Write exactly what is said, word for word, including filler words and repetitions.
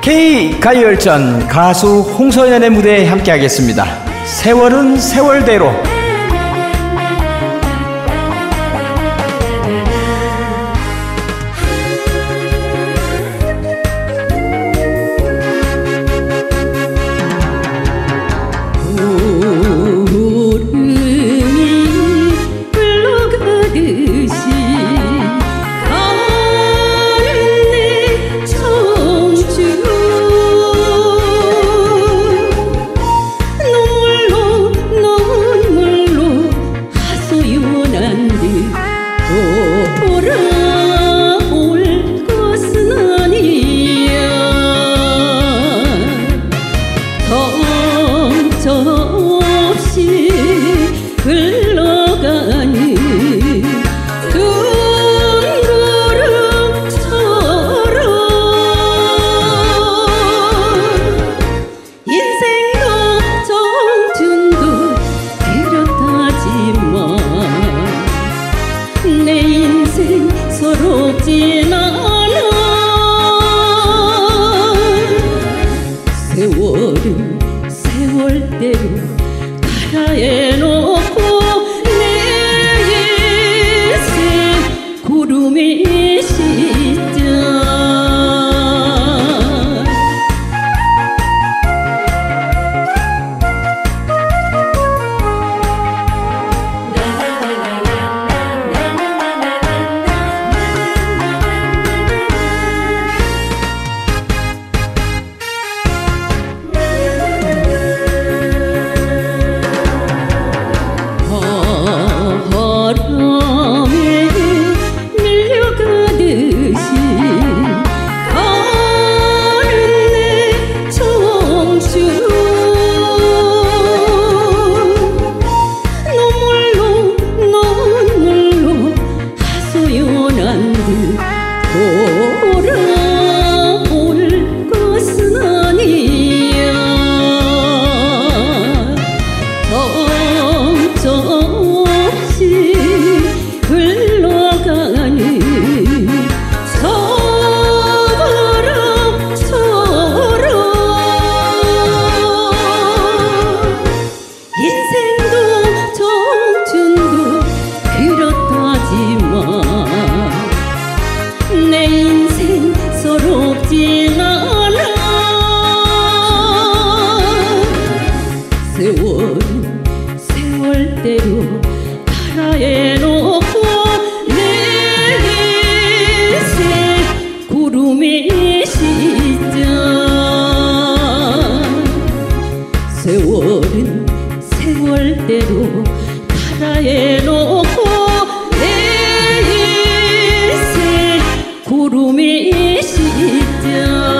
K가요열전 가수 홍소연의 무대에 함께하겠습니다. 세월은 세월대로. 없이 흘러가는 둥구름처럼 인생도 청춘도 그렇다지만 내 인생 서럽진 않아. 세월은 세월대로 가라 해놓고 내 인생 구름이 시작. 돌아올 것은 아니야. 정처없이 흘러가는 서바람처럼 인생도 청춘도 그렇다지만 내 인생 서럽진 않아. 세월은 세월대로 가라 해놓고 내 인생 구름이 시작. 세월은 세월대로 가라 해놓고 구름이 시작.